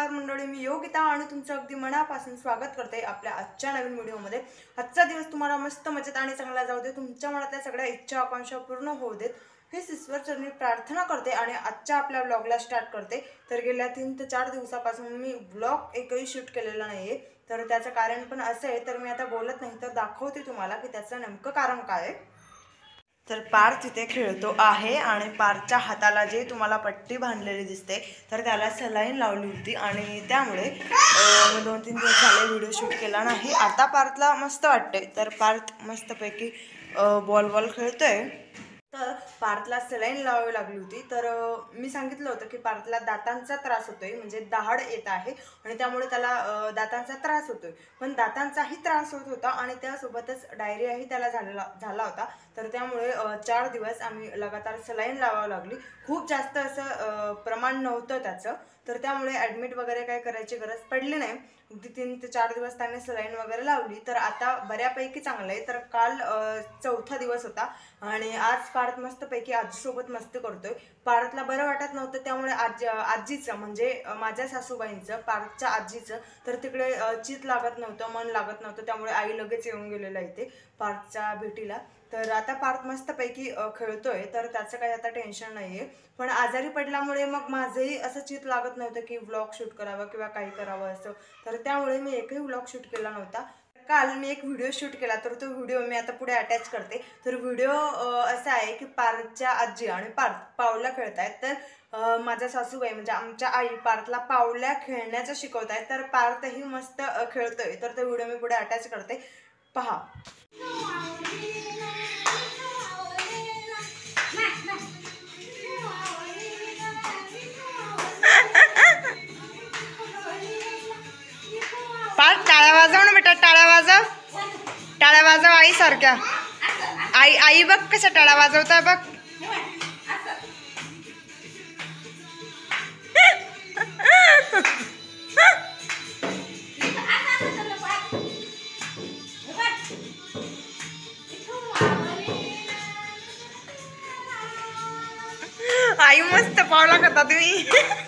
नमस्कार मंडळी, मी योगिता आणि तुमचं अगदी मनापासून स्वागत करते आपल्या आजच्या नवीन व्हिडिओमध्ये। आजचा दिवस तुम्हाला मस्त मजेत आणि चांगला जाऊ दे, तुमच्या मनातल्या सगळ्या इच्छा आकांक्षा पूर्ण होऊ देत हे ईश्वरचरणी प्रार्थना करते आणि आजच्या आपल्या व्लॉगला स्टार्ट करते। तर गेल्या 3 ते 4 दिवसापासून मी व्लॉग एकही शूट केलेला नाहीये, तर त्याचं कारण पण असं आहे, तर मी आता बोलत नाही तर दाखवते तुम्हाला की त्याचं नेमकं कारण काय आहे। तर पार्थ तिथे खेळतो आहे आणि पार्थच्या हाताला जे तुम्हाला पट्टी बांधलेली दिसते तर त्याला सलाईन लावली होती आणि त्यामुळे मी 2-3 दिवस झाले व्हिडिओ शूट केला नाही। आता पार्थला मस्त वाटते, तर पार्थ मस्तपैकी बॉल खेळतोय। तर पार्थला सलाईन लावावी लागली होती, तर मी सांगितलं होतं की पार्थला दातांचा त्रास होतोय, म्हणजे दहाड येत आहे आणि त्यामुळे त्याला दातांचा त्रास होतोय। पण दातांचाही त्रास होत होता आणि त्यासोबतच डायरियाही त्याला झाला होता, तर त्यामुळे 4 दिवस आम्ही लगातार सलाईन लावावी लागली। खूप जास्त असं प्रमाण नव्हतं त्याचं, तर त्यामुळे ॲडमिट वगैरे काय करायची गरज पडली नाही। अगदी 3 ते 4 दिवस त्याने सलाईन वगैरे लावली, तर आता बऱ्यापैकी चांगलं आहे। तर काल 4था दिवस होता आणि आज पार्थ मस्तपैकी आजीसोबत मस्ती करतोय। पार्थला बरं वाटत नव्हतं, त्यामुळे आजीचं म्हणजे माझ्या सासूबाईंचं, पार्थच्या आजीचं, तर तिकडे चित लागत नव्हतं, मन लागत नव्हतं, त्यामुळे आई लगेच येऊन गेलेला इथे पार्थच्या भेटीला। तर आता पार्थ मस्तपैकी खेळतोय, तर त्याचं काही आता टेन्शन नाही आहे। पण आजारी पडल्यामुळे मग माझंही असं चित लागत नव्हतं की व्लॉग शूट करावं किंवा काही करावं असं, तर त्यामुळे मी एकही व्लॉग शूट केला नव्हता। काल मी एक व्हिडिओ शूट केला, तर तो व्हिडिओ मी आता पुढे अटॅच करते। तर व्हिडिओ असा आहे की पार्थच्या आजी आणि पार्थ पावल्या खेळतायत, तर माझ्या सासूबाई म्हणजे आमच्या आई पार्थला पावल्या खेळण्याचं शिकवतायत, तर पार्थही मस्त खेळतोय। तर तो व्हिडिओ मी पुढे अटॅच करते, पहा। पार्थ टाळ्या वाजव ना बेटा, टाळ्या वाजव आई सारख्या। आई बघ कशा टाळ्या वाजवताय बघ। आई मस्त पावला करता तुम्ही।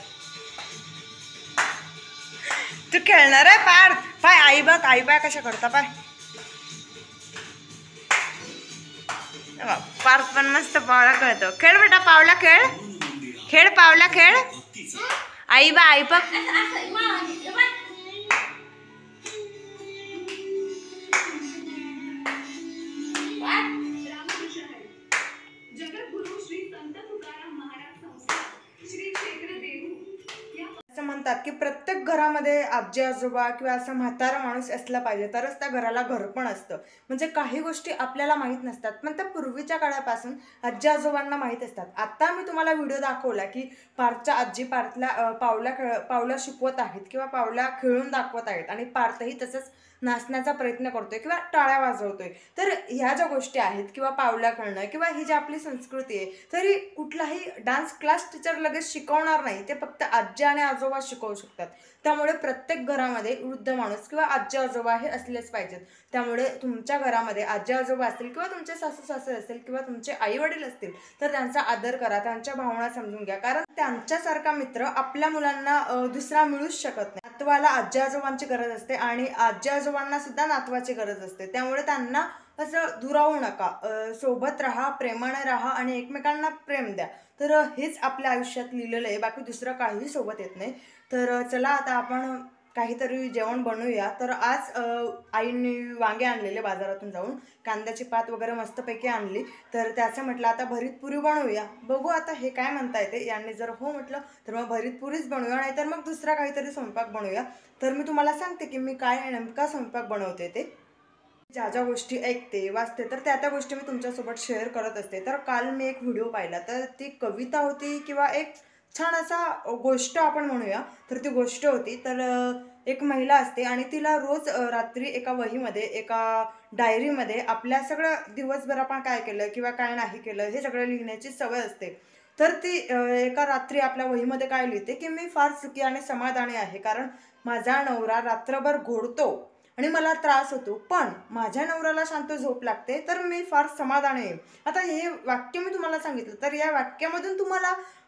तू खेळणार आहे पार्थ? पाय आई बघ, आई पाय कशा करता पाय। पार्थ पण मस्त पावला खेळतो। खेळ बेटा, पावला खेळ, खेळ पावला खेळ। आई बा, आई बघ। असं म्हणतात की प्रत्येक घरामध्ये आजी आजोबा किंवा असा म्हातारा माणूस असला पाहिजे, तरच त्या घराला घर पण असतं। म्हणजे काही गोष्टी आपल्याला माहीत नसतात, पण त्या पूर्वीच्या काळापासून आजी आजोबांना माहीत असतात। आता मी तुम्हाला व्हिडिओ दाखवला की पार्थच्या आजी पार्थला पावलं शिकवत आहेत किंवा पावल्या खेळून दाखवत आहेत आणि पार्थही तसंच नाचण्याचा प्रयत्न करतोय किंवा टाळ्या वाजवतोय। तर ह्या ज्या गोष्टी आहेत किंवा पावल्या खेळणं किंवा ही जी आपली संस्कृती आहे, तरी कुठलाही डान्स क्लास टीचर लगेच शिकवणार नाही, ते फक्त आजी आणि आजोबा शिकवू शकतात। त्यामुळे प्रत्येक घरामध्ये वृद्ध माणूस किंवा आजी आजोबा हे असलेच पाहिजेत। त्यामुळे तुमच्या घरामध्ये आजी आजोबा असतील किंवा तुमचे सासू सासरे असतील किंवा तुमचे आई वडील असतील, तर त्यांचा आदर करा, त्यांच्या भावना समजून घ्या, कारण त्यांच्यासारखा मित्र आपल्या मुलांना दुसरा मिळूच शकत नाही। नातवाला आजी आजोबांची गरज असते आणि आजी आजोबांना सुद्धा नातवाची गरज असते, त्यामुळे त्यांना असं दुरावू नका, सोबत राहा, प्रेमाने राहा आणि एकमेकांना प्रेम द्या। तर हेच आपल्या आयुष्यात लिहिलेलं आहे, बाकी दुसरं काहीही सोबत येत नाही। तर चला आता आपण काहीतरी जेवण बनवूया। तर आज आईने वांगे आणलेले बाजारातून जाऊन, कांद्याची पात वगैरे मस्तपैकी आणली, तर त्याचं म्हटलं आता भरीत पुरी बनवूया। बघू आता हे काय म्हणता येते, यांनी जर हो म्हटलं तर मग भरीत पुरीच बनवूया, नाहीतर मग दुसरा काहीतरी स्वयंपाक बनवूया। तर मी तुम्हाला सांगते की मी काय नेमका स्वयंपाक बनवते ते। ज्या ज्या गोष्टी ऐकते वाचते तर त्या गोष्टी मी तुमच्यासोबत शेअर करत असते। तर काल मी एक व्हिडिओ पाहिला, तर ती कविता होती किंवा एक छान असा गोष्ट आपण म्हणूया, तर ती गोष्ट होती। तर एक महिला असते आणि तिला रोज रात्री एका वहीमध्ये, एका डायरीमध्ये आपल्या सगळं दिवसभर आपण काय केलं किंवा काय नाही केलं हे सगळं लिहिण्याची सवय असते। तर ती एका रात्री आपल्या वहीमध्ये काय लिहिते की मी फार सुखी आणि समाधानी आहे, कारण माझा नवरा रात्रभर घोळतो आणि मला त्रास होतो, पण माझ्या नवऱ्याला शांत झोप लागते, तर मी फार समाधानी आहे। आता हे वाक्य मी तुम्हाला सांगितलं, तर या वाक्यामधून तुम्हाला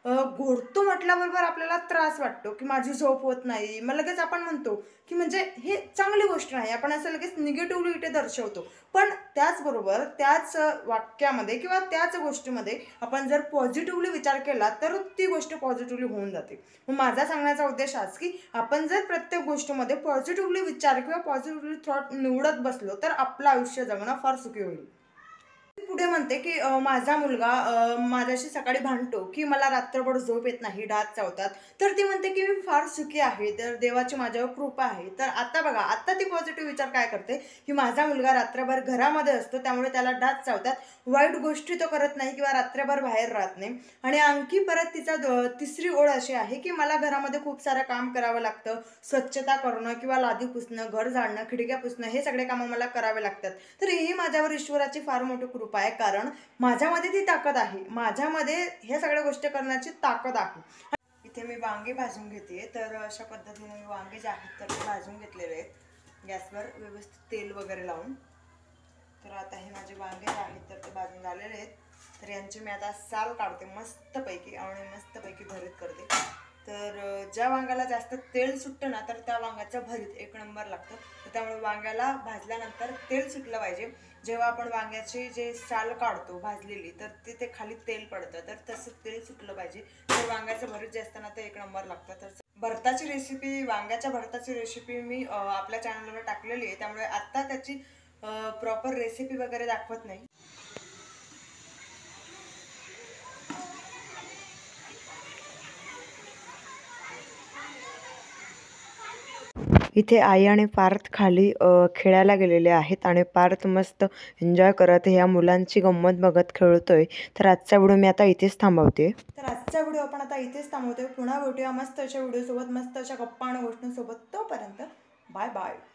घोळतो म्हटल्याबरोबर आपल्याला त्रास वाटतो की माझी झोप होत नाही, मग लगेच आपण म्हणतो की म्हणजे हे चांगली गोष्ट नाही, आपण असं लगेच निगेटिव्हली इथे दर्शवतो. पण त्याचबरोबर त्याच वाक्यामध्ये किंवा त्याच गोष्टीमध्ये आपण जर पॉझिटिव्हली विचार केला तर ती गोष्ट पॉझिटिव्हली होऊन जाते. मग माझा सांगण्याचा उद्देश हाच की आपण जर प्रत्येक गोष्टीमध्ये पॉझिटिव्हली विचार किंवा पॉझिटिव्हली थॉट निवडत बसलो तर आपलं आयुष्य जगणं फार सुखी होईल. पुढे म्हणते की माझा मुलगा माझ्याशी सकाळी भांडतो की मला रात्रभर झोप येत नाही, डास चावतात. तर ती म्हणते की मी फार सुखी आहे, तर देवाची माझ्यावर कृपा आहे. तर आता बघा, आता ती पॉझिटिव्ह विचार काय करते की माझा मुलगा रात्रभर घरामध्ये असतो त्यामुळे त्याला डास चावतात, वाईट गोष्टी तो करत नाही किंवा रात्रभर बाहेर राहत नाही. आणि आणखी परत तिचा तिसरी ओळ अशी आहे की मला घरामध्ये खूप सारं काम करावं लागतं, स्वच्छता करणं किंवा लादी पुसणं, घर झाडणं, खिडक्या पुसणं, हे सगळे कामं मला करावे लागतात. तर ही माझ्यावर ईश्वराची फार मोठी कृपा आहे, कारण माझ्यामध्ये ती ताकद आहे, माझ्यामध्ये ह्या सगळ्या गोष्टी करण्याची ताकद आहे. इथे मी वांगे भाजून घेते. तर अशा पद्धतीने मी वांगे जे आहेत तर ते भाजून घेतलेले आहेत गॅसवर व्यवस्थित तेल वगैरे लावून. तर आता हे माझे वांगे जे आहेत तर ते भाजून झालेले आहेत. तर यांची मी आता साल काढते मस्तपैकी आणि मस्तपैकी भरीत करते. तर ज्या वांग्याला जास्त तेल सुटतं ना तर त्या वांग्याचं भरीत एक नंबर लागतं. तर त्यामुळे वांग्याला भाजल्यानंतर तेल सुटलं पाहिजे. जेव्हा आपण वांग्याची जे साल काढतो भाजलेली तर तिथे खाली तेल पडतं, तर तसं तेल सुटलं पाहिजे. तर वांग्याचं भरीत जे असतं ना ते एक नंबर लागतं. तर भरताची रेसिपी, वांग्याच्या भरताची रेसिपी मी आपल्या चॅनलवर टाकलेली आहे, त्यामुळे आत्ता त्याची प्रॉपर रेसिपी वगैरे दाखवत नाही. इथे आई आणि पार्थ खाली खेळायला गेलेले आहेत आणि पार्थ मस्त एन्जॉय करत ह्या मुलांची गंमत बघत खेळतोय. तर आजचा व्हिडिओ मी आता इथेच थांबवते. पुन्हा भेटूया मस्त अशा व्हिडिओसोबत, मस्त अशा गप्पा आणि गोष्टींसोबत. तोपर्यंत बाय बाय.